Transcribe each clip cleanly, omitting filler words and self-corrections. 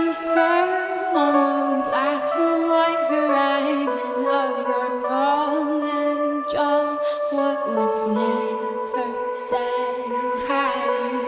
memories burn on the black and white horizon of your knowledge of what was never said. You've had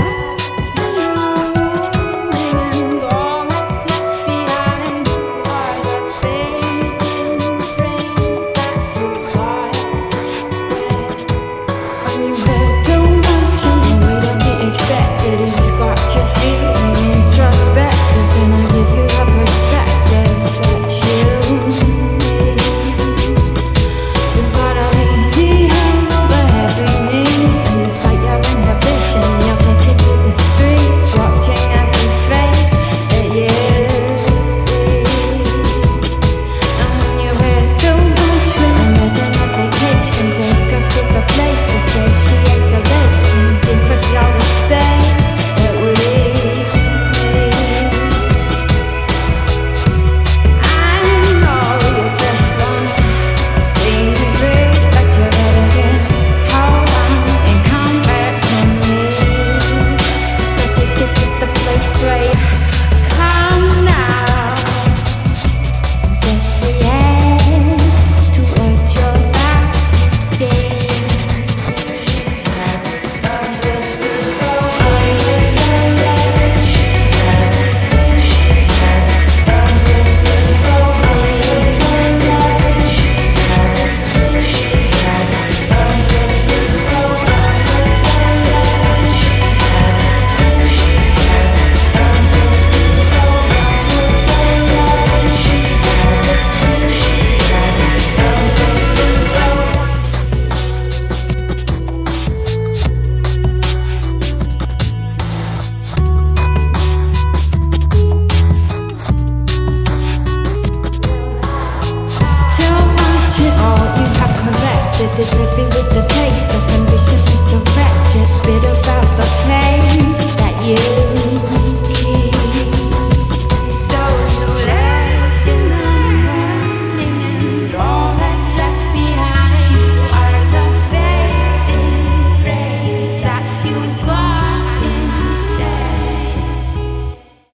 and all that's left behind are the fading frames that you thought instead. When you heard too much and the weight of the expected, it's got you feeling introspective. Can I give you the perspective that you need? You've got a lazy hand over heavy knees, and despite your inhibition, you'll take it to the streets, watching every face that you see. And when you hear too much, we'll imagine a vacation. Take us to the place that satiates elation. Give us all the space that we need. I know you just wanna see me breathe, but you're better just hold on and come back to me. So take it to the place where you come now. Just react to what you're about to see. Too much in all you have collected is living with the taste of